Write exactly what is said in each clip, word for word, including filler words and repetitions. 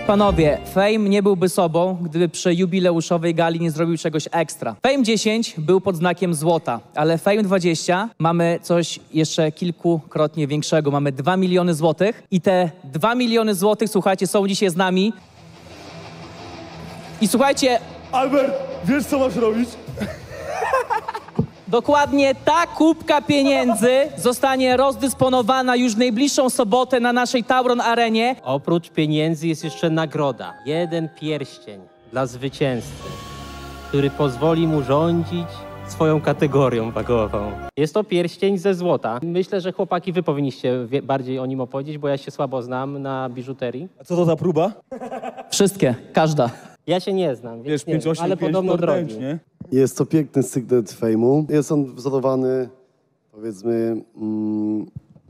panowie, Fame nie byłby sobą, gdyby przy jubileuszowej gali nie zrobił czegoś ekstra. Fame dziesięć był pod znakiem złota, ale Fame dwadzieścia mamy coś jeszcze kilkukrotnie większego. Mamy dwa miliony złotych i te dwa miliony złotych, słuchajcie, są dzisiaj z nami. I słuchajcie... Albert, wiesz co masz robić? Dokładnie ta kubka pieniędzy zostanie rozdysponowana już w najbliższą sobotę na naszej Tauron Arenie. Oprócz pieniędzy jest jeszcze nagroda. Jeden pierścień dla zwycięzcy, który pozwoli mu rządzić swoją kategorią wagową. Jest to pierścień ze złota. Myślę, że chłopaki, wy powinniście bardziej o nim opowiedzieć, bo ja się słabo znam na biżuterii. A co to za próba? Wszystkie, każda. Ja się nie znam, Wiesz, więc nie pięć wiem, osiem ale pięć podobno to drogi. ręcz, nie? Jest to piękny sygnet Fejmu. Jest on wzorowany, powiedzmy, mm,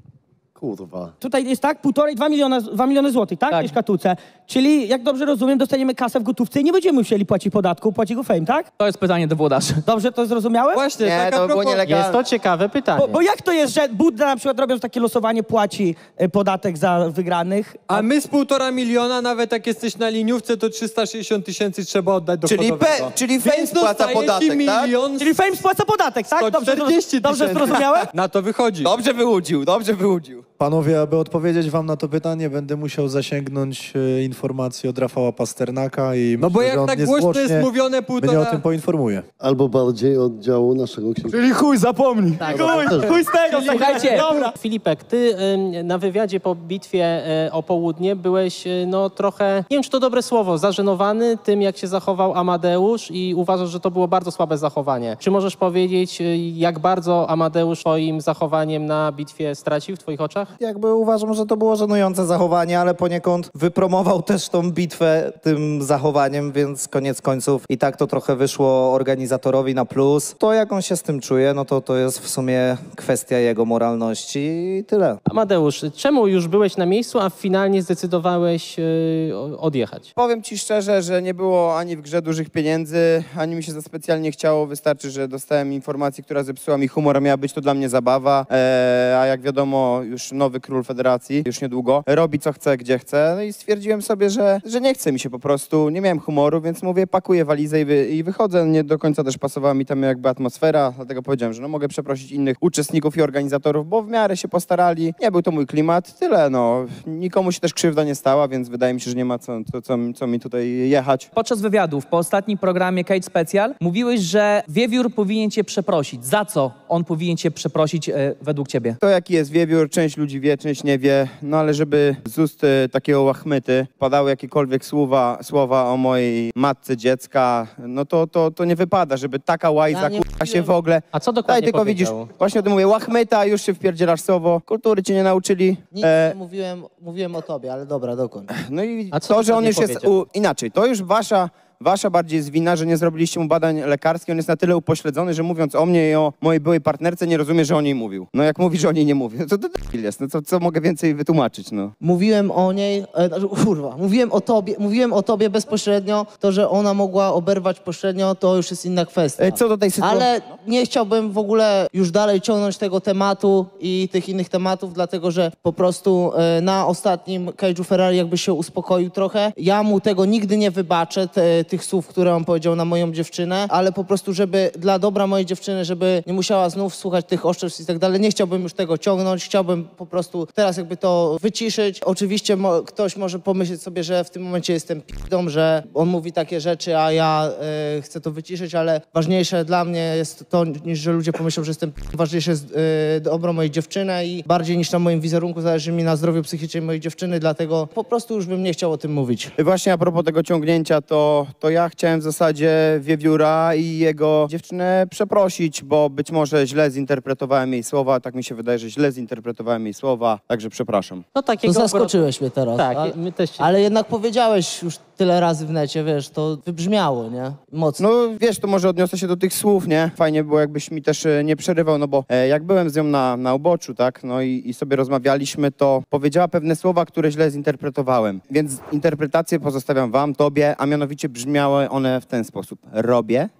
kurwa. Tutaj jest tak, półtorej, dwa miliony, dwa miliony złotych, tak? Tak. W szkatułce. Czyli, jak dobrze rozumiem, dostaniemy kasę w gotówce i nie będziemy musieli płacić podatku, płaci go Fame, tak? To jest pytanie do włodarzy. Dobrze to zrozumiałem? Właśnie, Nie, taka to było propos... nielegalne. Jest to ciekawe pytanie. Bo, bo jak to jest, że Budda na przykład robiąc takie losowanie płaci e, podatek za wygranych? A my z półtora miliona, nawet jak jesteś na liniówce, to trzysta sześćdziesiąt tysięcy trzeba oddać Czyli, dochodowego. pe, czyli Fame Więc spłaca dostaje ci podatek, tak? milion Czyli Fame spłaca podatek, tak? Dobrze, sto czterdzieści dobrze tysięcy. zrozumiałem? Na to wychodzi. Dobrze wyłudził, dobrze wyłudził. Panowie, aby odpowiedzieć wam na to pytanie, będę musiał zasięgnąć e, informacji od Rafała Pasternaka i No bo myślę, jak że on tak głośno jest niezwłocznie mówione mnie o półtora... tym poinformuje. Albo bardziej od działu naszego księcia. Czyli chuj, zapomnij. Chuj, chuj z tego, Słuchajcie, dobra. Filipek, ty ym, na wywiadzie po bitwie y, o południe byłeś y, no trochę, nie wiem czy to dobre słowo, zażenowany tym, jak się zachował Amadeusz i uważasz, że to było bardzo słabe zachowanie. Czy możesz powiedzieć, y, jak bardzo Amadeusz swoim zachowaniem na bitwie stracił w twoich oczach? Jakby uważam, że to było żenujące zachowanie, ale poniekąd wypromował też tą bitwę tym zachowaniem, więc koniec końców i tak to trochę wyszło organizatorowi na plus. To jak on się z tym czuje, no to to jest w sumie kwestia jego moralności i tyle. Amadeusz, czemu już byłeś na miejscu, a finalnie zdecydowałeś y, odjechać? Powiem ci szczerze, że nie było ani w grze dużych pieniędzy, ani mi się za specjalnie chciało. Wystarczy, że dostałem informację, która zepsuła mi humor, a miała być to dla mnie zabawa. Eee, a jak wiadomo, już nowy król federacji, już niedługo, robi co chce, gdzie chce. No i stwierdziłem sobie, że, że nie chce mi się po prostu. Nie miałem humoru, więc mówię, pakuję walizę i, wy, i wychodzę. Nie do końca też pasowała mi tam jakby atmosfera, dlatego powiedziałem, że no mogę przeprosić innych uczestników i organizatorów, bo w miarę się postarali. Nie był to mój klimat, tyle no. Nikomu się też krzywda nie stała, więc wydaje mi się, że nie ma co, to, co, co mi tutaj jechać. Podczas wywiadów po ostatnim programie Cage Special mówiłeś, że Wiewiór powinien cię przeprosić. Za co on powinien cię przeprosić e, według ciebie? To jaki jest wiewiór, część ludzi wie, część nie wie, no ale żeby z ust y, takiego łachmyty padały jakiekolwiek słowa, słowa o mojej matce dziecka, no to, to, to nie wypada, żeby taka łajza Ja nie kurwa się w ogóle... A co Daj, dokładnie tylko powiedział? widzisz, właśnie o tym mówię, łachmyta, już się wpierdzielasz słowo, kultury cię nie nauczyli. Nic E, nie mówiłem, mówiłem o tobie, ale dobra, dokończ. no i A co to, że on dokładnie już jest powiedział? u, inaczej, to już wasza... Wasza bardziej jest wina, że nie zrobiliście mu badań lekarskich. On jest na tyle upośledzony, że mówiąc o mnie i o mojej byłej partnerce, nie rozumie, że o niej mówił. No jak mówi, że o niej nie mówił, to to debil jest. No co, co mogę więcej wytłumaczyć, no. Mówiłem o niej, e, znaczy, kurwa, mówiłem o tobie, mówiłem o tobie bezpośrednio, to, że ona mogła oberwać pośrednio, to już jest inna kwestia. E, co do tej sytuacji? Ale nie chciałbym w ogóle już dalej ciągnąć tego tematu i tych innych tematów, dlatego że po prostu e, na ostatnim Cage'u Ferrari jakby się uspokoił trochę. Ja mu tego nigdy nie wybaczę, te, tych słów, które on powiedział na moją dziewczynę, ale po prostu, żeby dla dobra mojej dziewczyny, żeby nie musiała znów słuchać tych oszczerstw i tak dalej, nie chciałbym już tego ciągnąć, chciałbym po prostu teraz jakby to wyciszyć. Oczywiście mo ktoś może pomyśleć sobie, że w tym momencie jestem p***ą, że on mówi takie rzeczy, a ja e, chcę to wyciszyć, ale ważniejsze dla mnie jest to, niż że ludzie pomyślą, że jestem p***ą. Ważniejsze jest e, dobro mojej dziewczyny i bardziej niż na moim wizerunku zależy mi na zdrowiu psychicznym mojej dziewczyny, dlatego po prostu już bym nie chciał o tym mówić. Właśnie a propos tego ciągnięcia, to, to ja chciałem w zasadzie Wiewióra i jego dziewczynę przeprosić, bo być może źle zinterpretowałem jej słowa, tak mi się wydaje, że źle zinterpretowałem jej słowa, także przepraszam. No To takiego zaskoczyłeś mnie teraz. Tak, ale, my też się... ale jednak powiedziałeś już tyle razy w necie, wiesz, to wybrzmiało, nie? Mocno. No wiesz, to może odniosę się do tych słów, nie? Fajnie było, jakbyś mi też e, nie przerywał, no bo e, jak byłem z nią na, na uboczu, tak, no i, i sobie rozmawialiśmy, to powiedziała pewne słowa, które źle zinterpretowałem. Więc interpretację pozostawiam wam, tobie, a mianowicie brzmiały one w ten sposób. Robię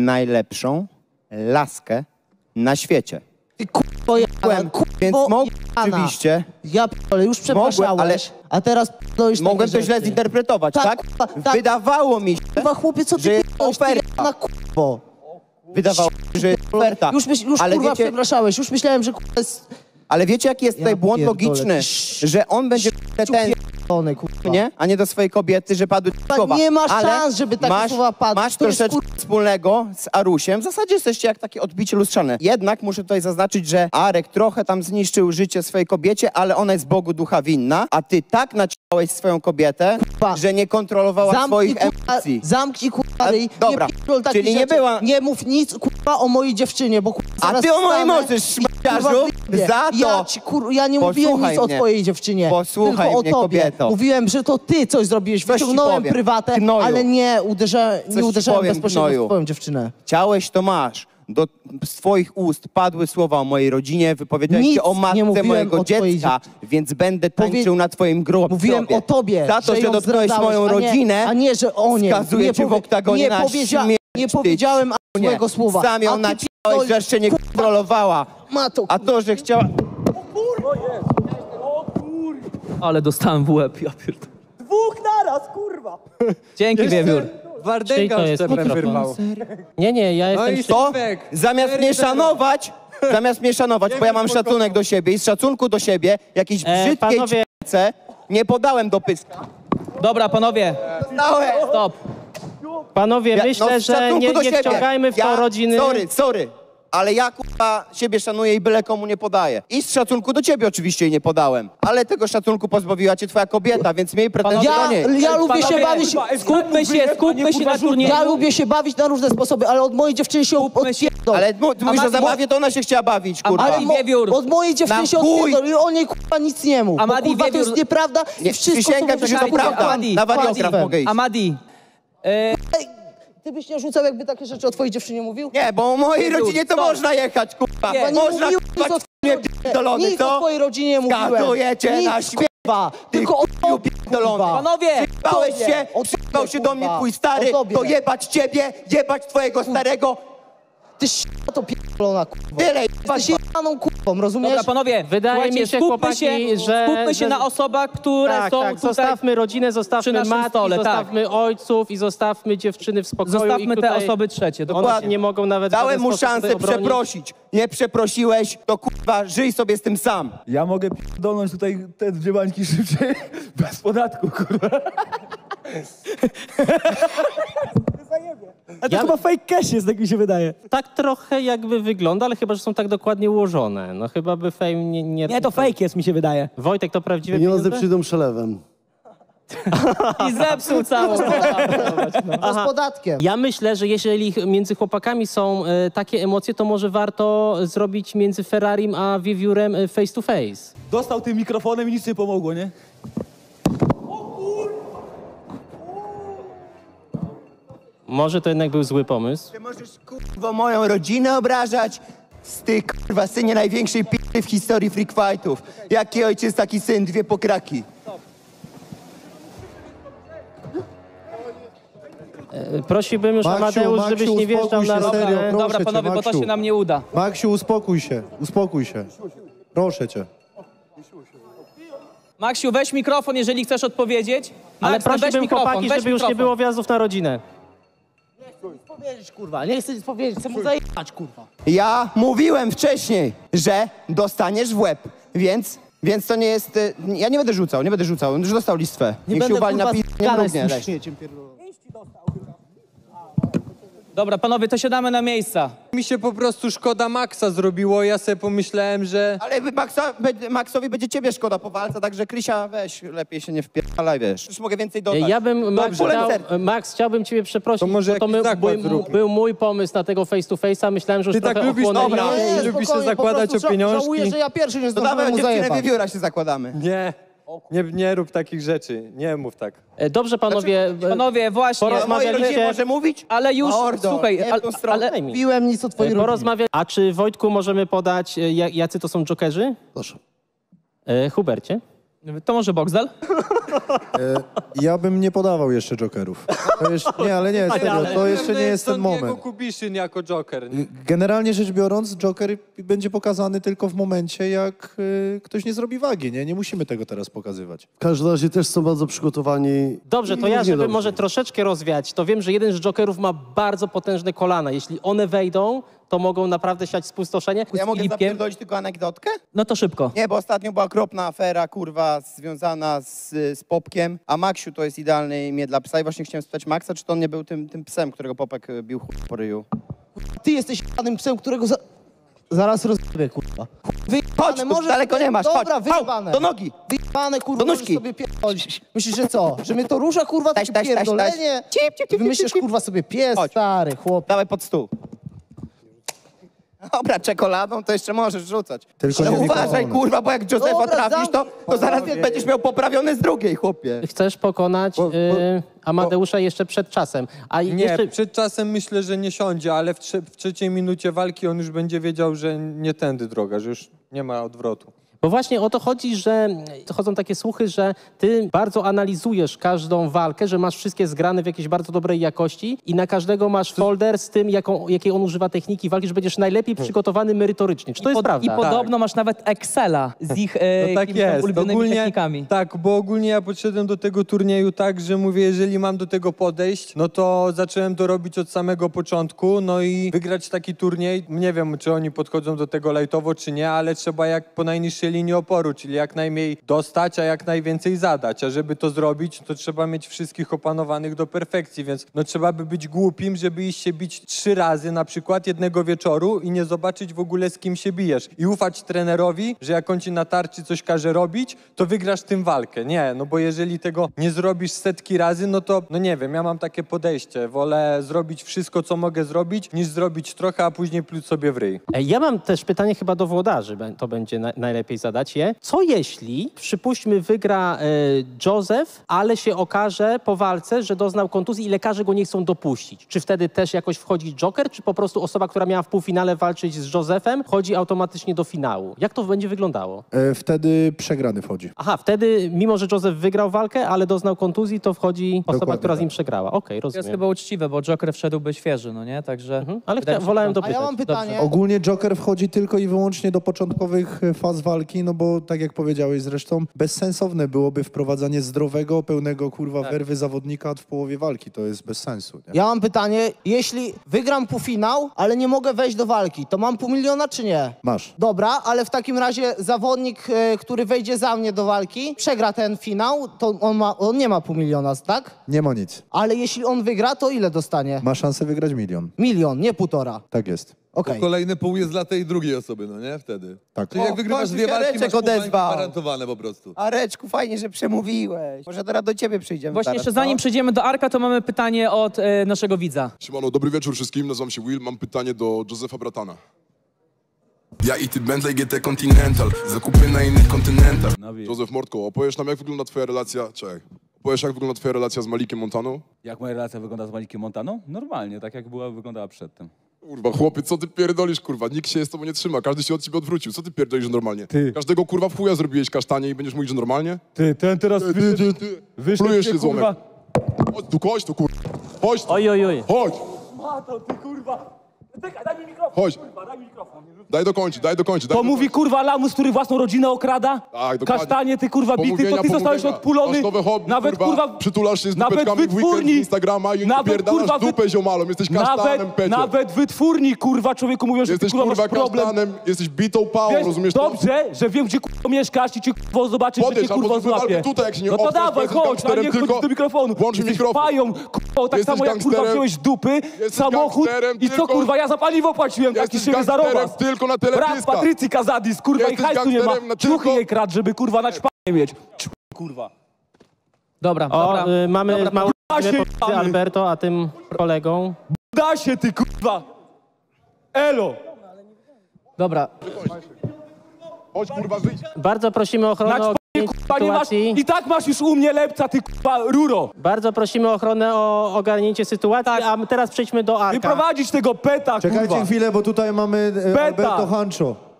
najlepszą laskę na świecie. Ty k***o, Byłem, więc bo- mogę Oczywiście. Ja p***le, już przepraszałeś, ale- a teraz p***lisz Mogłem takie to źle rzeczy. zinterpretować, Tak, tak? kurwa, tak. Wydawało mi się, Kurwa, chłopie, co ty że jest p***lisz, ty oferta. na kurwo. wydawało mi się, że jest oferta. Już, myśl, już ale kurwa wiecie, przepraszałeś, już myślałem, że kurwa jest ale wiecie, jaki jest Ja tutaj błąd pierdolę, logiczny? ty Że on będzie ten, p***lony, kurwa. nie? A nie do swojej kobiety, że padły słowa. nie masz ale szans, żeby takie masz, słowa padły. Masz To jest, troszeczkę wspólnego z Arusiem. W zasadzie jesteście jak takie odbicie lustrzane. Jednak muszę tutaj zaznaczyć, że Arek trochę tam zniszczył życie swojej kobiecie, ale ona jest Bogu ducha winna, a ty tak naciąłeś swoją kobietę, Kurwa. że nie kontrolowała Zamknij, swoich kurwa, emocji. zamknij kurwa A, ryj, dobra, nie pierdol takich czyli nie rzeczy. była- Nie mów nic kurwa o mojej dziewczynie, bo kurwa A zaraz ty o mojej wstanę możesz, i, szmaciarzu, kurwa, wyjdę. za to. Ja, ci, kur, ja nie mówiłem Posłuchaj nic o mnie. twojej dziewczynie, Posłuchaj tylko o mnie, tobie. kobieto. Mówiłem, że to ty coś zrobiłeś, Coś ci wyciągnąłem powiem. prywatę, Gnoju. ale nie, uderza, Coś nie ci uderzałem powiem, bezpośrednio gnoju. w twoją dziewczynę. Chciałeś, to masz. Do, z twoich ust padły słowa o mojej rodzinie, wypowiedziałeś Nic się o nie matce mówiłem mojego o twojej dziecka, więc będę tańczył Powie- na twoim grobie. Mówiłem o tobie, Za to, że że ją dotknąłeś zdradzałeś, moją a nie, rodzinę, a nie, że o nie. skazuję nie cię w powie- oktagonie nie na powiedzia- śmierć. Nie powiedziałem a Nie. złego słowa. Sam ją A ty naciąłeś, pierdolisz, że jeszcze nie kurwa, kontrolowała. Mato, A to, że chciała... Ale dostałem w łeb, ja pierdolę. Dwóch naraz, kurwa! Dzięki, Wiewiór. Czyj Wardęga to już jest Szczepan mikrofon? wyrwał. Nie, nie, ja No jestem... i przy- To Szybek. zamiast cztery mnie zero. szanować, zamiast mnie szanować, bo ja mam szacunek do siebie i z szacunku do siebie jakiejś E, brzydkiej panowie- c***ce nie podałem do pyska. Dobra, panowie, Dałem. stop. Panowie, Ja- myślę, no, z że szacunku nie, do nie siebie. wciągajmy w to ja, rodziny. Sorry, sorry. Ale ja kurwa siebie szanuję i byle komu nie podaję. I z szacunku do ciebie oczywiście jej nie podałem. Ale tego szacunku pozbawiła cię twoja kobieta, więc miej pretensje Ja, do niej. ja lubię się Panowie, bawić... skupmy się, skupmy się na turnieju. Ja lubię się bawić na różne sposoby, ale od mojej dziewczyny się Skupmy się. odpierdol. Ale mu- ty mówisz o Amadi- zabawie, to ona się chciała bawić, kurwa. Ale Ale mo- Wiewiór. od mojej dziewczyny Na się chuj. odpierdol i o niej kurwa nic nie mów. Amadi, Bo, kurwa, to Wiewiór- jest nieprawda Nie, i wszystko, co przysięgam, mówisz, że to kurwa, prawda. kłamie. Na wariograf Kłamie. mogę iść. Amadi, e, Ej, ty byś nie rzucał, jakby takie rzeczy o twojej dziewczynie mówił? Nie, bo o mojej Wiewiór, rodzinie to stop. można jechać, kurwa. Nie, nie Można, mówiłem kurwa, nic o mnie twojej pierdolony, Nic o co? twojej rodzinie mówiłem. Skazuję cię Nic, na śmierć. kurwa. Ty Tylko o chuju pierdolony. kurwa. panowie, Bałeś tobie, się, o przypał tobie, się do mnie kurwa. twój stary, O tobie. to jebać ciebie, jebać twojego starego, Ty s***a to pierdolona kurwa. tyle Jesteś jebaną kurwą, rozumiesz? dobra, panowie, Wydaje słuchajcie, mi się, skupmy chłopaki, się, że- skupmy się że- na osobach, które Tak, są tak, tutaj. zostawmy rodzinę, przy zostawmy naszym matki, stole, tak. zostawmy ojców i zostawmy dziewczyny w spokoju. Zostawmy i te tutaj osoby trzecie, One dokładnie. się nie mogą nawet w Dałem żaden mu sposób szansę tutaj obronić. przeprosić. Nie przeprosiłeś, to kurwa, żyj sobie z tym sam. Ja mogę p***dolnąć tutaj te dwie bańki szybciej, bez podatku, kurwa. A to Ja- chyba fake cash jest, tak mi się wydaje. Tak trochę jakby wygląda, ale chyba, że są tak dokładnie ułożone. No chyba by fame nie... Nie, Nie, to fake jest, mi się wydaje. Wojtek, to prawdziwe Pieniądze pieniądze? przyjdą przelewem. I zepsuł całą. To z podatkiem. Ja myślę, że jeżeli między chłopakami są e, takie emocje, to może warto zrobić między Ferrarim a Wiewiórem e, face to face. Dostał tym mikrofonem i nic nie pomogło, nie? Może to jednak był zły pomysł. Ty możesz kurwa moją rodzinę obrażać? Ty kurwa synie największej p***y w historii freak fightów. Jaki ojciec, taki syn, dwie pokraki. E, Prosiłbym już, Maksiu, Amadeusz, Maksiu, żebyś nie wjeżdżał uspokój na się, rodzinę. serio, proszę Dobra, cię, panowie, bo to Maksiu. się nam nie uda. Maksiu, uspokój się, uspokój się. Proszę cię. Maksiu, weź mikrofon, jeżeli chcesz odpowiedzieć. Ale Max, no weź prosiłbym mikrofon, chłopaki, weź żeby już nie mikrofon. było wjazdów na rodzinę. Powiedzieć kurwa, nie chcę nic powiedzieć, chcę mu zajebać kurwa. Ja mówiłem wcześniej, że dostaniesz w łeb, więc, więc to nie jest... y, Ja nie będę rzucał, nie będę rzucał, już dostał listwę. Nie Niech się będę uwali na kurwa pi... nie gadać z mrugnie, tym leś. śmieciem pierdolonym. Dobra, panowie, to siadamy na miejsca. Mi się po prostu szkoda Maxa zrobiło, ja sobie pomyślałem, że... Ale Maxa, be- Maxowi będzie ciebie szkoda po walce, także Krysia, weź, lepiej się nie wpierdalaj, wiesz. Już mogę więcej dodać. Ja bym, Max, Dobrze. chciał, Max, chciałbym ciebie przeprosić, To może bo to jakiś my, zakład był, zróbmy. był mój pomysł na tego face to face'a. Myślałem, że już Ty tak trochę lubisz- ochłonęliście. dobra. Nie, lubisz się spokojnie, po zakładać prostu o pieniążki? Żałuję, że ja pierwszy nie To zdążyłem dawaj mu dziewczynę zajebać. wiewióra się zakładamy. Nie, nie, nie rób takich rzeczy, nie mów tak. E, Dobrze, panowie. e, Panowie, właśnie. O mojej Porozmawialiście- rodzinie może mówić? Ale już, Mordo, słuchaj, nie w ale, tą stronę. ale Daj mi. Piłem nic o twojej E, rodzinie. Porozmawiać. A czy Wojtku możemy podać, e, ja- jacy to są jokerzy? Proszę. E, Hubercie? to może Boxdel? Ja bym nie podawał jeszcze jokerów. To jeszcze, nie, ale nie, serio, to jeszcze nie jest ten Diego moment. Kubiszyn jako Joker. Nie? Generalnie rzecz biorąc, Joker będzie pokazany tylko w momencie, jak y, ktoś nie zrobi wagi, nie? Nie musimy tego teraz pokazywać. W każdym razie też są bardzo przygotowani. Dobrze, to i ja, równie żeby dobrze. może troszeczkę rozwiać, to wiem, że jeden z jokerów ma bardzo potężne kolana. Jeśli one wejdą, to mogą naprawdę siać spustoszenie. Ja mogę Filipkiem? zapierdolić tylko anegdotkę? No to szybko. Nie, bo ostatnio była okropna afera, kurwa, związana z, z Popkiem, a Maksiu to jest idealne imię dla psa i właśnie chciałem spytać Maxa, czy to on nie był tym, tym psem, którego Popek y, bił chuj po ryju. Ty jesteś panem psem, którego za... zaraz rozbiję, kurwa. Chodź, tu daleko nie masz, Dobra, chodź, wyjebane. do nogi. Wyjebane, kurwa, Do możesz nóżki. sobie pierdolić. Myślisz, że co? Że mnie to rusza, kurwa, Taś, takie taś, taś, taś. pierdolenie? Cip, cip, cip, cip, Wymyślisz, cip. kurwa, sobie pies, Chodź. stary, chłop. Dawaj pod stół. Dobra, czekoladą to jeszcze możesz rzucać. Tylko Ale nie uważaj, mikrofonem. kurwa, bo jak Józefa Dobra, trafisz, to, to zaraz będziesz miał poprawione z drugiej, chłopie. Chcesz pokonać Bo- bo- y, Amadeusza jeszcze przed czasem. A Nie, jeszcze... przed czasem myślę, że nie siądzie, ale w, trze- w trzeciej minucie walki on już będzie wiedział, że nie tędy droga, że już nie ma odwrotu. Bo właśnie o to chodzi, że chodzą takie słuchy, że ty bardzo analizujesz każdą walkę, że masz wszystkie zgrane w jakiejś bardzo dobrej jakości i na każdego masz folder z tym, jaką, jakiej on używa techniki walki, że będziesz najlepiej przygotowany merytorycznie. Czy to jest Pod- prawda? I podobno masz nawet Excela z ich e, No tak jakimiś tam jest. ulubionymi Ogólnie, technikami. tak, bo ogólnie ja podszedłem do tego turnieju tak, że mówię, jeżeli mam do tego podejść, no to zacząłem to robić od samego początku, no i wygrać taki turniej, nie wiem, czy oni podchodzą do tego lajtowo, czy nie, ale trzeba jak po najniższej linii oporu, czyli jak najmniej dostać, a jak najwięcej zadać, a żeby to zrobić, to trzeba mieć wszystkich opanowanych do perfekcji, więc no trzeba by być głupim, żeby iść się bić trzy razy na przykład jednego wieczoru i nie zobaczyć w ogóle z kim się bijesz i ufać trenerowi, że jak on ci na tarczy coś każe robić, to wygrasz tym walkę. Nie, no bo jeżeli tego nie zrobisz setki razy, no to, no nie wiem, ja mam takie podejście, wolę zrobić wszystko, co mogę zrobić, niż zrobić trochę, a później pluć sobie w ryj. E, Ja mam też pytanie chyba do włodarzy, be- to będzie na, najlepiej zadać je. Co jeśli, przypuśćmy, wygra e, Józef, ale się okaże po walce, że doznał kontuzji i lekarze go nie chcą dopuścić? Czy wtedy też jakoś wchodzi Joker, czy po prostu osoba, która miała w półfinale walczyć z Józefem, chodzi automatycznie do finału? Jak to będzie wyglądało? E, wtedy przegrany wchodzi. Aha, wtedy, mimo że Józef wygrał walkę, ale doznał kontuzji, to wchodzi osoba, Dokładnie która z tak. nim przegrała. Okej, To jest rozumiem. chyba uczciwe, bo Joker wszedłby świeży, no nie? Także... Mhm. Ale wydaje chcia- mi się, wolałem że- A dopytać. ja mam pytanie. Ogólnie Joker wchodzi tylko i wyłącznie do początkowych e, faz walki, no bo tak jak powiedziałeś zresztą, bezsensowne byłoby wprowadzanie zdrowego, pełnego kurwa werwy zawodnika w połowie walki. To jest bez sensu. Nie? Ja mam pytanie, jeśli wygram półfinał, ale nie mogę wejść do walki, to mam pół miliona czy nie? Masz. Dobra, ale w takim razie zawodnik, e, który wejdzie za mnie do walki, przegra ten finał, to on, ma, on nie ma pół miliona, tak? Nie ma nic. Ale jeśli on wygra, to ile dostanie? Ma szansę wygrać milion. Milion, nie półtora. Tak jest. Okej. Kolejny pół jest dla tej drugiej osoby, no nie? Wtedy. Tak. Czyli O, jak wygrywasz końcu dwie się walki, Areczek masz pół bańki odezwał. gwarantowane po prostu. Areczku, fajnie, że przemówiłeś. Może teraz do ciebie przyjdziemy Właśnie zaraz, jeszcze co? zanim przejdziemy do Arka, to mamy pytanie od e, naszego widza. Siemano, dobry wieczór wszystkim, nazywam się Will, mam pytanie do Józefa Bratana. Ja i ty Bentley G T Continental, zakupy na innych kontynentach. Józef Mordko, opowiesz nam jak wygląda twoja relacja, czekaj, opowiesz jak wygląda twoja relacja z Malikiem Montaną? Jak moja relacja wygląda z Malikiem Montaną? Normalnie, tak jak była, wyglądała przedtem. Kurwa, chłopie, co ty pierdolisz, kurwa, nikt się z tobą nie trzyma, każdy się od ciebie odwrócił, co ty pierdolisz normalnie? Ty. Każdego kurwa w chuja zrobiłeś kasztanie i będziesz mówić, że normalnie? Ty, ten teraz Ty, ty, ty, ty. wyszedł Plujesz się, się, kurwa. złomek. Chodź tu, chodź tu, kurwa, chodź tu, Oj, oj, oj. chodź, Mato, ty kurwa. Czekaj, daj mi mikrofon, chodź, kurwa, daj mi mikrofon. daj dokończyć, daj dokończyć, daj To mówi dokończyć. kurwa lamus, który własną rodzinę okrada? Tak, dokładnie. Kasztanie, ty kurwa bity, to Pomówienia, ty zostałeś pomówienia. odpulony. Masz nowe hobby, Nawet kurwa, kurwa... przytulasz się z nawet dupeczkami w weekend z wytwórni. Instagrama i Nawet, upierdalasz kurwa, wy- dupę ziomalą, jesteś kasztanem, Nawet, pecie. nawet wytwórni, kurwa, człowieku mówią, że Jesteś ty kurwa kurwa masz problem. kasztanem, jesteś bitą pałą, Wiesz, rozumiesz to? dobrze, że wiem, gdzie kurwa mieszkasz i cię kurwa zobaczysz, że Podejdź, cię albo kurwa zrób walkę złapie. tutaj, jak się nie No to oprzesz, dawaj, jesteś chodź, a gangsterem, nie chodź tylko do mikrofonu. włącz mi Jesteś mikrofon. pają, kurwa, tak Jesteś samo jak kurwa gangsterem. wziąłeś z dupy, Jesteś samochód gangsterem, i co tylko- kurwa, ja za paliwo płaciłem, taki Jesteś siebie gangsterem zarobas. tylko na Brat telepiskach. Patrycji Kazadis, kurwa, i Jesteś hajsu nie ma. gangsterem na Ciuchy tylko- jej kradł, żeby kurwa na ćpanie mieć. Ćp, kurwa. Dobra, O, dobra. y, mamy dobra, małą da się, pomiędzy mamy. Alberto a tym kolegą. Da się ty kurwa. Elo. Dobra, Chodź kurwa, wyjdź. Bardzo prosimy o ochronę Na ćpanie ogarnięcia kurwa nie masz. sytuacji. I tak masz już u mnie lepca, ty kurwa ruro. Bardzo prosimy o ochronę o ogarnięcie sytuacji, a my teraz przejdźmy do Arka. Wyprowadzić tego peta, Czekajcie kurwa. chwilę, bo tutaj mamy e, Beta. Alberto Hancho.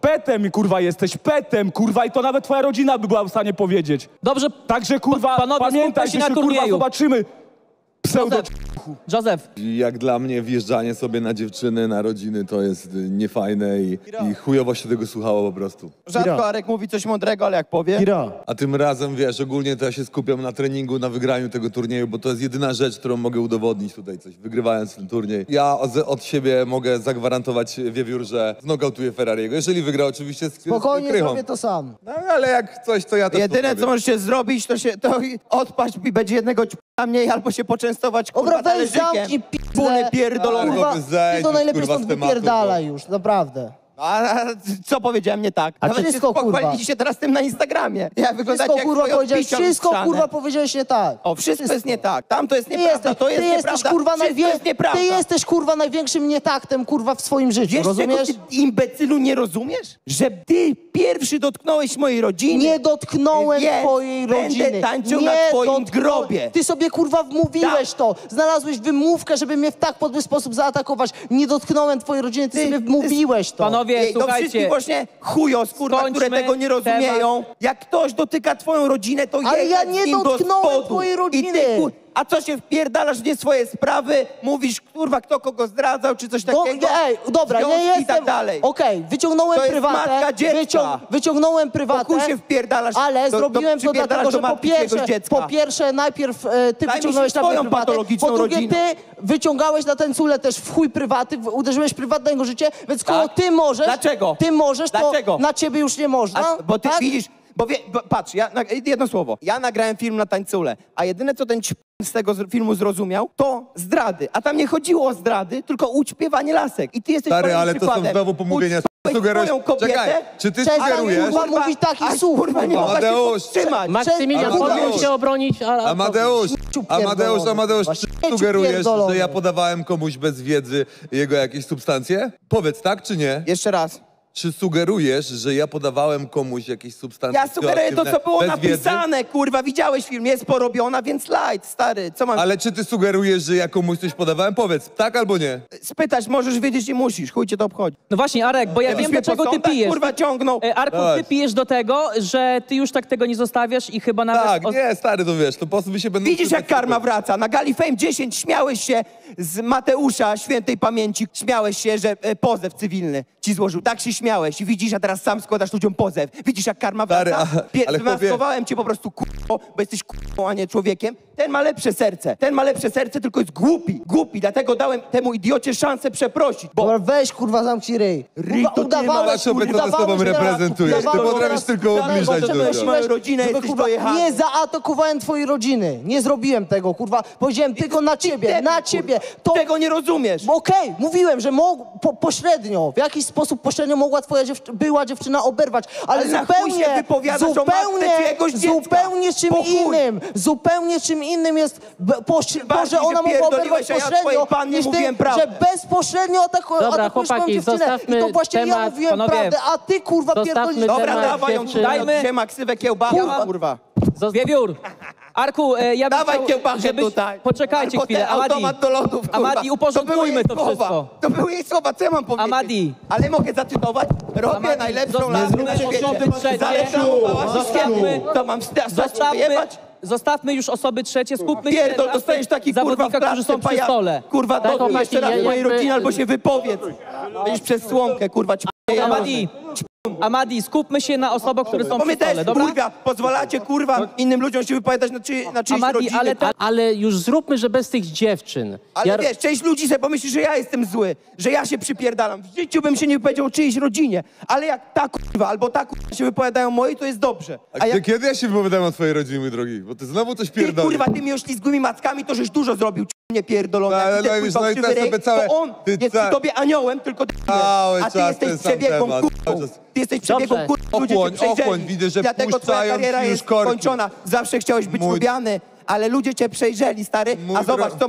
petem, kurwa, jesteś petem, kurwa, i to nawet twoja rodzina by była w stanie powiedzieć. Dobrze, Także, kurwa, panowie, pamiętaj, skupmy że się na kurwa turnieju. zobaczymy pseudo... Józef, Jak dla mnie wjeżdżanie sobie na dziewczyny, na rodziny to jest y, niefajne i, i chujowo się tego słuchało po prostu. Rzadko Arek mówi coś mądrego, ale jak powie... Kira, A tym razem, wiesz, ogólnie to ja się skupiam na treningu, na wygraniu tego turnieju, bo to jest jedyna rzecz, którą mogę udowodnić tutaj coś, wygrywając ten turniej. Ja od, od siebie mogę zagwarantować, Wiewiór, że znokautuję Ferrariego. Jeżeli wygra oczywiście z, Spokojnie z krychą. zrobię to sam. No ale jak coś, to ja też Jedyne, to co zrobię. możecie zrobić, to się to odpaść i będzie jednego ćpa mniej, albo się poczęstować, kurwa, Dobra, weź talerzykiem. zamknij Buny p***e. pierdolone. Kurwa, Albo zejdź ty to już, najlepiej kurwa, stąd z tematu, wypierdalaj już, naprawdę. A, a co powiedziałem nie tak? A Nawet wszystko, się kurwa. pochwaliliście teraz tym na Instagramie. Jak wyglądacie Wszystko, jak kurwa, twoje powiedziałeś, odbicia wszystko, lustrzane. kurwa, powiedziałeś nie tak. O, wszystko, jest nie tak. Tam to jest Ty nieprawda, jesteś, to jest ty nieprawda. jesteś, kurwa, Wszystko najwię... jest nieprawda. ty jesteś, kurwa, największym nietaktem, kurwa, w swoim życiu, Wiesz, rozumiesz? czego ty, imbecylu, nie rozumiesz? Że ty pierwszy dotknąłeś mojej rodziny. Nie dotknąłem Więc twojej będę rodziny. tańczył nie na twoim dotknąłem. grobie. Ty sobie, kurwa, wmówiłeś Tak. to. Znalazłeś wymówkę, żeby mnie w tak podły sposób zaatakować. Nie dotknąłem twojej rodziny, ty, Ty- sobie ty- wmówiłeś to. panowie, Ej, do wszystkich słuchajcie, właśnie chujos, kurwa, które skończmy tego nie rozumieją. Jak ktoś dotyka twoją rodzinę, to Ale jechać ja nie z nim do dotknąłem spodu. twojej rodziny. I ty, kur... A co się wpierdalasz w nie swoje sprawy, mówisz, kurwa, kto kogo zdradzał, czy coś No, takiego? ej, dobra, nie Związki jestem... i tak dalej. Okej, wyciągnąłem To jest prywatę, matka dziecka. wycią... wyciągnąłem prywatę, Wokół się wpierdalasz, ale do- do- zrobiłem to przypierdalasz dlatego, do że po matki pierwsze, czyjegoś dziecka. po pierwsze najpierw e, ty Zajmij wyciągnąłeś się na mnie swoją prywatę, patologiczną po drugie rodziną. ty wyciągałeś na tańcule też w chuj prywaty, w- uderzyłeś w prywatnego życie, więc koło Tak? ty możesz, Dlaczego? ty możesz, to Dlaczego? na ciebie już nie można. A, bo ty tak? widzisz, bo, wie, bo patrz, ja, na, jedno słowo. Ja nagrałem film na tańcule, a jedyne, co ten ćp z tego z- filmu zrozumiał, to zdrady. A tam nie chodziło o zdrady, tylko o ućpiewanie lasek. I ty jesteś Stary, kolejnym ale to są przykładem. znowu pomówienia. Ućpałeś Sugerujesz... swoją kobietę, Czekaj, czy ty Przestań, sugerujesz... kurwa, mówić takich a, słów, kurwa, nie kurwa. mogła się Amadeusz. powstrzymać. Maksymilian, Kurwa, powinien Amadeusz. się obronić, a... a Amadeusz, Amadeusz, Amadeusz, czy Śmieciu sugerujesz, pierdolony. że ja podawałem komuś bez wiedzy jego jakieś substancje? Powiedz, tak czy nie? Jeszcze raz. Czy sugerujesz, że ja podawałem komuś jakieś substancje Ja sugeruję to, co było bez wiedzy? napisane, kurwa. Widziałeś film, jest porobiona, więc light, stary. Co mam Ale czy ty sugerujesz, że ja komuś coś podawałem? Powiedz, tak albo nie? spytać? Możesz wiedzieć, nie musisz. Chuj cię to obchodzi. no właśnie, Arek, bo ja Jakbyś wiem, mnie do czego po ty sądach, pijesz. kurwa, ciągnął. E, Arku, ty Dawaj. pijesz do tego, że ty już tak tego nie zostawiasz i chyba nawet... Tak, o- nie, stary, to wiesz, to po prostu wy się będą... Widzisz, jak sypać karma sobie. wraca. Na Gali Fame dziesięć śmiałeś się z Mateusza, świętej pamięci. Śmiałeś się, że e, pozew cywilny ci złożył. Tak się śmiałeś. I widzisz, a teraz sam składasz ludziom pozew. Widzisz, jak karma Stary, wraca? a- Pie- ale chłopie- Wymaskowałem cię po prostu k***o, bo jesteś k***o, a nie człowiekiem. Ten ma lepsze serce. Ten ma lepsze serce, tylko jest głupi. Głupi. Dlatego dałem temu idiocie szansę przeprosić. Bo Dobra, weź, kurwa, zamknij ryj. Ryj Kurwa, to ty ma. udawałeś, Zobacz sobie, co ty udawałeś sobą teraz- reprezentujesz. Ty udawałeś potrafisz teraz- tylko udawałeś, obliżać że ludziom. prosiłeś, Moją rodzinę, żeby, jesteś kurwa, dojechany. nie zaatakowałem twojej rodziny. Nie zrobiłem tego, kurwa. Powiedziałem tylko na ciebie, debil, na kurwa. ciebie. To Tego nie rozumiesz. Okej, mówiłem, że mog, po, pośrednio, w jakiś sposób pośrednio mogła twoja dziew, była dziewczyna oberwać, ale, Ale na chuj zupełnie, się wypowiadasz o matce zupełnie, czyjegoś dziecka. zupełnie czym Po chuj. innym, zupełnie czym innym jest b, poś, to, bardziej że ona się mogła oberwać pierdoliłeś, a ja pośrednio, twojej pannie niż ty, mówiłem prawdę. że bezpośrednio ataku, Dobra, atakujesz moją chłopaki, dziewczynę. zostawmy I to właśnie ja temat, mówiłem panowie. prawdę, a ty, kurwa, Zostawmy pierdolisz. Dobra, temat dawaj ją dziewczyn. tutaj, Dajmy- dajmy ksywę kiełbachę, Kurwa. kurwa. Wiewiór, Arku, e, ja bym Dawaj chciał, kiełbachę żebyś... tutaj. Poczekajcie Albo chwilę, ten Amadi. automat do lodów, kurwa. Amadi, uporządkujmy to, to były jej wszystko. Słowa. To były jej słowa, co ja mam powiedzieć? Amadi. Ale mogę zacytować? Robię Amadi, najlepszą zostawmy laskę na osoby świecie. trzecie. Zareklamowałaś Zostawmy- światu. To mam stać Zostawmy, wyjebać? zostawmy już osoby trzecie, skupmy się Pierdol, na dostajesz taki kurwa w zawodnikach, którzy są klatce, przy paja- stole. Kurwa, Tak, dotknij jeszcze raz chłopaki, ja mojej jakby- rodziny albo się wypowiedz. Będziesz przez słomkę, kurwa, ci Amadi, Amadi, skupmy się na osobach, które są Bo przy my też, stole, dobra? kurwa, pozwalacie, kurwa, innym ludziom się wypowiadać na, czy, na czyjeś Amadi, rodziny. ale te- A, ale już zróbmy, że bez tych dziewczyn. Ale Ja- wiesz, część ludzi sobie pomyśli, że ja jestem zły, że ja się przypierdalam. W życiu bym się nie wypowiedział o czyjejś rodzinie, ale jak ta kurwa albo ta kurwa się wypowiadają o mojej, to jest dobrze. A A gdzie, jak kiedy ja się wypowiadałem o twojej rodzinie, mój drogi? Bo ty znowu coś ty pierdolisz. kurwa tymi oślizgłymi mackami, to żeś dużo zrobił, nie pierdolony. No, ale jak ty, no i kurwa, wiesz, no i krzywy teraz ryj, sobie całe- to on ty jest ca- przy tobie aniołem, tylko Cały a ty czas jesteś ten sam przebiegłą temat, kurwą. cały czas. Ty jesteś przebiegłą Dobrze. kurwą, ludzie cię Ochłoń, przejrzeli. ochłoń, widzę, że Dlatego twoja puszczają kariera ci już jest korki. skończona. Zawsze chciałeś być Mój- lubiany, ale ludzie cię przejrzeli, stary. Mój A zobacz, dro- co masz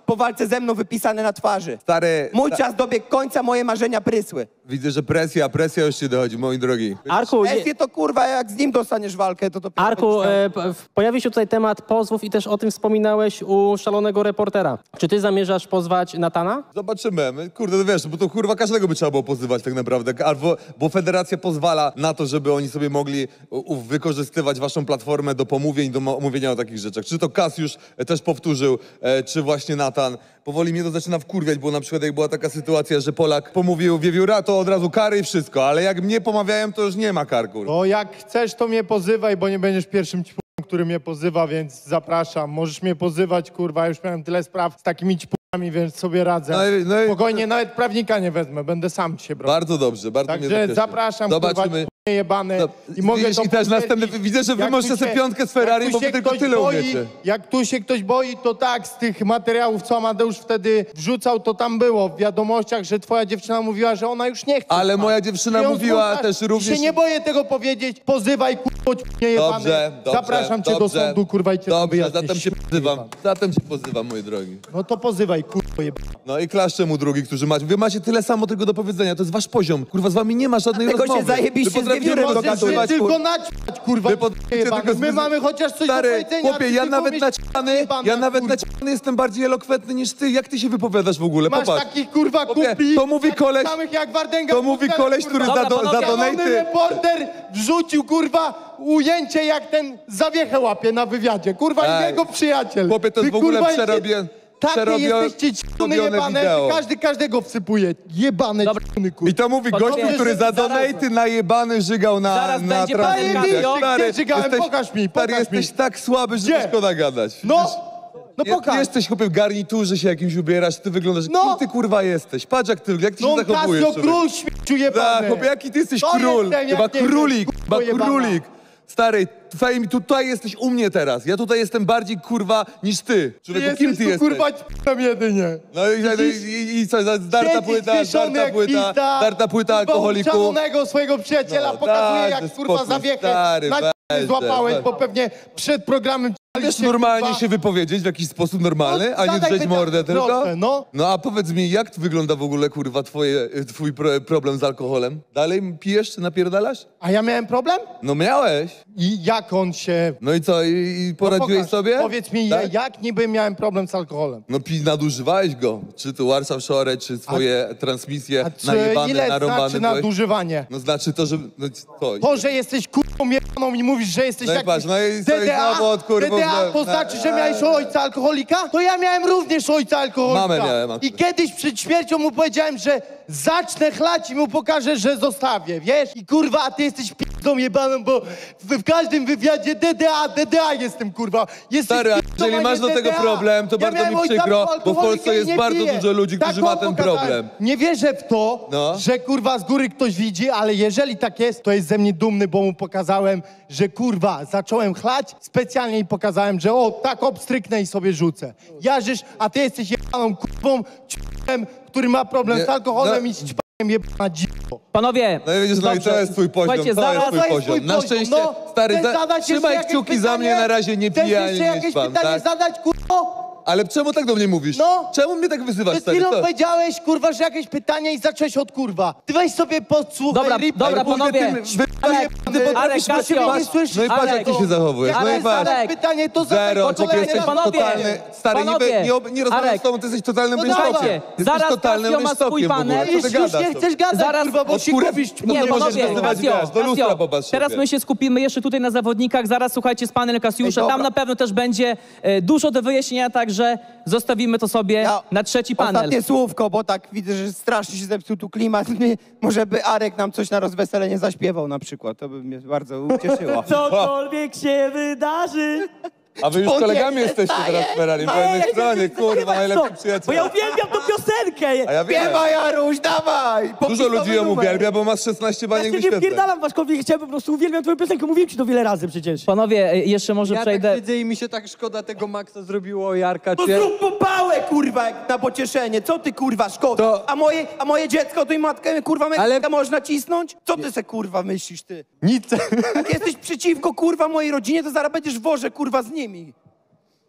po walce ze mną wypisane na twarzy. Stary, Mój sta- czas dobiegł końca, moje marzenia prysły. widzę, że presja, presja już ci dochodzi, moi drogi. Arku, je, Presję to kurwa, jak z nim dostaniesz walkę, to to... Arku e, p- w- pojawił się tutaj temat pozwów i też o tym wspominałeś u szalonego reportera. Czy ty zamierzasz pozwać Natana? Zobaczymy. My, Kurde, no wiesz, bo to kurwa każdego by trzeba było pozywać tak naprawdę. Albo, bo federacja pozwala na to, żeby oni sobie mogli u, u, wykorzystywać waszą platformę do pomówień, do mo- mówienia o takich rzeczach. Czy to Kas już e, też powtórzył, e, czy właśnie Natan. Powoli mnie to zaczyna wkurwiać, bo na przykład jak była taka sytuacja, że Polak pomówił wiewióra, to od razu kary i wszystko, ale jak mnie pomawiają, to już nie ma kar, kurwa. Bo jak chcesz, to mnie pozywaj, bo nie będziesz pierwszym ćpunem, który mnie pozywa, więc zapraszam. Możesz mnie pozywać, kurwa, już miałem tyle spraw z takimi ćpunami, więc sobie radzę. No i- no i- Spokojnie, nawet prawnika nie wezmę, będę sam się brał. Bardzo dobrze, bardzo mnie to Także cieszy. zapraszam, Zobaczymy. kurwa, ćpunie jebane. No, I mogę widzisz, to i też potwierdzić. następny, widzę, że wy Jak możecie tu sobie się- piątkę z Ferrari, jak bo tu wy się tylko ktoś tyle boi, umiecie. Jak tu się ktoś boi, to tak, z tych materiałów, co Amadeusz wtedy wrzucał, to tam było w wiadomościach, że twoja dziewczyna mówiła, że ona już nie chce. Ale spać. moja dziewczyna W związku mówiła z tym, też również- się nie boję tego powiedzieć, pozywaj, kurwa, ćpunie jebane. Dobrze, dobrze, Zapraszam cię dobrze, do sądu, kurwa, i cię tam Dobrze, wyjaśnię, zatem się śmiecie pozywam, jebane. zatem się pozywam, mój drogi. No to pozywaj, kurwa, jebane. No i klaszcze mu drugi, którzy macie. Wy macie tyle samo tylko do powiedzenia, to jest wasz poziom. Kurwa, z wami nie ma żadnej Dlatego się rozmowy. zajebiście Wy potraficie z wiewiórem tylko dogaduję. zgadywać, Tylko kurwa. naćpać, kurwa, Wy potraficie jebane. tylko My z- mamy chociaż coś Stary, do powiedzenia. a chłopie, ty ja tylko nawet umiesz naćpany, jebana, ja nawet kurwa. naćpany jestem bardziej elokwentny niż ty. Jak ty się wypowiadasz w ogóle? Masz Popatrz. takich, kurwa, Chłopie, kumpli, to mówi takich koleś- samych jak Wardęga, to mówi kurwa, koleś, który Dobra, za, do, za panowie, Zielony donaty... reporter wrzucił, kurwa, ujęcie jak ten zawiechę łapie na wywiadzie. Kurwa, i Ej, jego przyjaciel. chłopie, to jest Wy, w ogóle kurwa, przerobie- Takie przerobio- jesteście ćpuny robione jebane, wideo. że każdy każdego wsypuje. Jebane Dobra. ćpuny, kurwa. I to mówi Panowie, gościu, który za zaraz- donaty najebany żygał na, Zaraz na będzie transmisję. Zajebiście, Stary, gdzie żygałem? jesteś- Pokaż mi, Stary, pokaż mi. jesteś tak słaby, że Gdzie? to szkoda gadać. No, no Nie, pokaż. nie jesteś chłopie w garniturze się jakimś ubierasz, ty wyglądasz, No. kim ty kurwa jesteś? Patrz jak ty, jak ty No się zachowujesz. Casio, człowiek. król śmieciu Tak, jebany. chłopie, jaki ty jesteś To król? jestem, jak Chyba nie królik, wiesz, chyba kurwo jebana. królik. Stary, fame, tutaj jesteś u mnie teraz. Ja tutaj jestem bardziej kurwa niż ty. Ty Człowieku, jesteś kim ty tu, jesteś? kurwa, ćpunem jedynie. No i, i, i, i co, zdarta Siedzi płyta, zwieszony zdarta jak płyta, pizda, zdarta płyta kurwa, alkoholiku. uczalonego swojego przyjaciela No, pokazuje, daj, jak że kurwa spokój, zawiechę stary, na weź, złapałeś, weź. bo pewnie przed programem Wiesz cialiście, normalnie kurwa. się wypowiedzieć w jakiś sposób normalny, No, a nie zadaj drzeć pytanie, mordę tylko? proszę, no. No a powiedz mi, jak wygląda w ogóle kurwa twoje, twój pro, problem z alkoholem? Dalej pijesz czy napierdalasz? A ja miałem problem? No miałeś. I jak on się... No i co, i, i No poradziłeś pokaż, sobie? Powiedz mi, Tak? jak niby miałem problem z alkoholem? No pi, nadużywałeś go. Czy to Warsaw Shore, czy swoje transmisje A czy najebane, ile narąbane znaczy byłeś? nadużywanie? No znaczy to, że... No, co? To, że jesteś kurwą jebaną i mówisz, że jesteś No i jakiś patrz, no i co, i D D A, znowu od kurwów, D D A no, to no, znaczy, że miałeś ojca alkoholika? To ja miałem również ojca alkoholika. Mamę miałem, I kiedyś przed śmiercią mu powiedziałem, że zacznę chlać i mu pokażę, że zostawię, wiesz? I kurwa, a ty jesteś p***ą jebaną, bo w, w każdym wywiadzie D D A, D D A jestem, kurwa. Jesteś Stary, a p***ą, jeżeli nie masz do tego D D A. problem, to Ja bardzo miałem mi ojca przykro, bo w alkoholika Polsce i jest nie bardzo piję. dużo ludzi, którzy Taką ma ten pokazałem. problem. Nie wierzę w to, No. że kurwa z góry ktoś widzi, ale jeżeli tak jest, to jest ze mnie dumny, bo mu pokazałem, że kurwa zacząłem chlać, specjalnie i pokazałem, że o, tak obstryknę i sobie rzucę. Jarzysz, a ty jesteś jebaną kurwą, ćpem, który ma problem Nie, z alkoholem no. i z ćpaniem jebana dziwo. Panowie, No i widzisz, no i dobrze. to jest twój poziom, Słuchajcie, to zaraz- jest To twój jest poziom. twój Na poziom. szczęście, No, stary, chcesz za, zadać jeszcze trzymaj jakieś kciuki za pytanie? mnie, na razie nie Chcesz pijaj, jeszcze nie jakieś spam, pytanie tak? zadać, kurwo? Ale czemu tak do mnie mówisz? No. Czemu mnie tak wyzywasz, Przed stary? chwilą Co? powiedziałeś, kurwa, że jakieś pytanie i zacząłeś od kurwa. Ty weź sobie podsłuchaj Dobra, replay. dobra, Kurde, panowie. ty- wy- Alek, ty potrafisz Alek, patrzeć, Kasio. patrz, no i patrz, jak ty się zachowujesz. No i Ale patrz. zadać pytanie, to zadaj Zero, po to kolei. jesteś panowie, totalny, stary, panowie. nie, nie, ob- nie rozmawiam Arek. z tobą, ty jesteś totalnym No rynsztokiem. dawaj. Jesteś Zaraz totalnym Kasio ma swój rynsztokiem w ogóle. panel. Co ty Już, już gadasz nie tu? chcesz gadać, Zaraz- kurwa, bo od ci skóry- kupisz. Nie, Nie, możesz panowie, nazywać, Kasio, wiesz, do lustra Kasio, popatrz teraz sobie. my się skupimy jeszcze tutaj na zawodnikach, zaraz słuchajcie z panem Kasiusza, Ej, dobra. tam na pewno też będzie e, dużo do wyjaśnienia, także zostawimy to sobie Ja- na trzeci panel. Ostatnie słówko, bo tak widzę, że strasznie się zepsuł tu klimat. Może by Arek nam coś na rozweselenie zaśpiewał na przykład. To by mnie bardzo ucieszyło. Cokolwiek się wydarzy. A wy już Spodnie kolegami jesteście teraz w Ferrari, po jednej stronie, kurwa, najlepszy Bo przyjaciel. ja uwielbiam tą piosenkę. A ja wiem, Śpiewaj, Jaruś, dawaj! dużo Popisowy ludzi ją numer. uwielbia, bo masz szesnaście Ja baniek się nie wyświetleń. wpierdalam waszkolwiek, chciałem po prostu uwielbiam twoją piosenkę. Mówiłem ci to wiele razy przecież. Panowie, e, jeszcze może Ja przejdę... tak siedzę i mi się tak szkoda tego Maxa zrobiło, Jarka. To Czy... zrób popałę, kurwa, jak na pocieszenie. Co ty, kurwa, szkoda? To- A, moje, a moje dziecko, to i matkę, kurwa, Ale... Ale- można cisnąć? Co ty se, kurwa, myślisz, ty? Nic. Jak jesteś przeciwko, kurwa, mojej rodzinie, to zaraz będziesz w worze, kurwa, z nimi.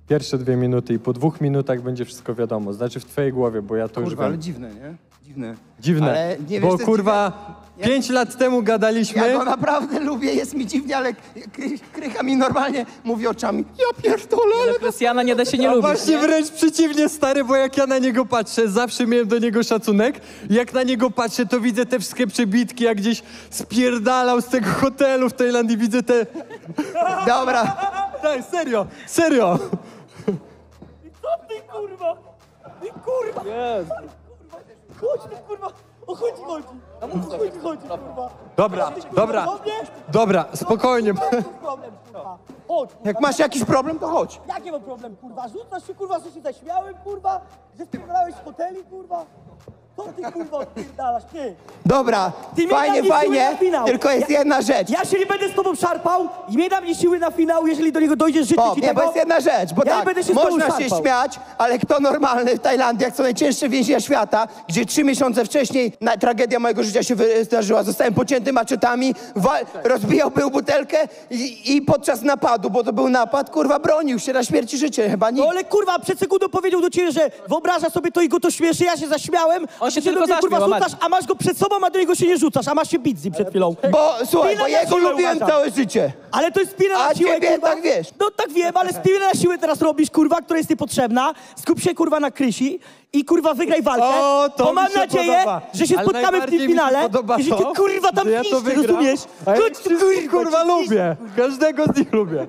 Pierwsze dwie minuty i po dwóch minutach będzie wszystko wiadomo. Znaczy w twojej głowie, bo ja to już Kurwa, wiem. ale dziwne, nie? Dziwne. Dziwne, Ale nie wiesz, bo co jest kurwa dziwne? pięć lat temu gadaliśmy. Ja go naprawdę lubię, jest mi dziwnie, ale Kry- Krycha mi normalnie mówi oczami. Ja pierdolę, ale to... Krystiana nie da się nie A lubić. właśnie nie? wręcz przeciwnie, stary, bo jak ja na niego patrzę, zawsze miałem do niego szacunek. Jak na niego patrzę, to widzę te wszystkie przebitki, jak gdzieś spierdalał z tego hotelu w Tajlandii, widzę te... Dobra. Daj, serio, serio. Co ty, kurwa? Ty, kurwa! Jest. Chodź, ty, kurwa! O chuj ci chodzi? O chuj ci chodzi, kurwa? Dobra, dobra, dobra, spokojnie. Problem, kurwa. Chodź, kurwa. Jak masz jakiś problem, to chodź. Jaki mam problem, kurwa? Rzucasz się, kurwa, że się zaśmiałem, kurwa? Że spierdalałeś z hoteli, kurwa? Co ty, kurwa, odpierdalasz, ty? Dobra, Ty mnie fajnie, tam nie siły fajnie, na finał. tylko jest Ja- jedna rzecz. Ja się nie będę z tobą szarpał i mnie dam nie siły na finał, jeżeli do niego dojdziesz, życzę Bo, ci nie, tego. bo jest jedna rzecz, bo Ja nie tak, będę się z tobą można się szarpał. śmiać, ale kto normalny w Tajlandii, jak są najcięższe więzienia świata, gdzie trzy miesiące wcześniej na, tragedia mojego życia się wydarzyła, zostałem pocięty maczetami, wa- rozbijał był butelkę i, i podczas napadu, bo to był napad, kurwa, bronił się na śmierć i życie, chyba nikt. No ale kurwa, przed sekundą powiedział do ciebie, że wyobraża sobie to i go to śmieszy, ja się zaśmiałem, On a się ty tylko do mnie, kurwa, zaśmiał, rzucasz, a masz go przed sobą, a do niego się nie rzucasz, a masz się bić z nim przed chwilą. Bo, słuchaj, Spina bo na jego siłę lubiłem uważam. całe życie. Ale to jest spina na A siłę, ciebie kurwa. tak wiesz. No tak wiem, ale spinę na siłę teraz robisz, kurwa, która jest niepotrzebna. Skup się, kurwa, na Krysi i, kurwa, wygraj walkę. O, to bo mi mam się nadzieję, podoba. że się Ale spotkamy w najbardziej tym mi się finale podoba i że ty, to, kurwa, tam że ja to iść, wygram. rozumiesz? A ja Chodź, wszystkich, kurwa, cię lubię. Każdego z nich lubię.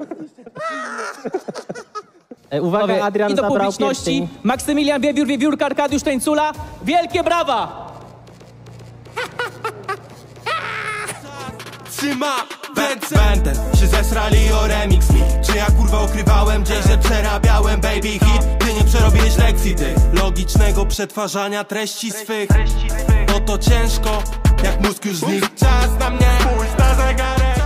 E, Uwaga, Panowie, Adrian i do zabrał publiczności pierścień. Maksymilian Wiewiór, Wiewiórka, Arkadiusz Tańcula. Wielkie brawa! Trzyma ręce. Będę się zesrali o remix mi. Czy ja kurwa ukrywałem gdzieś, że przerabiałem baby hit? Ty nie przerobiłeś lekcji ty logicznego przetwarzania treści swych. No to ciężko, jak mózg już znikł. Czas na mnie, pójść na zegarek.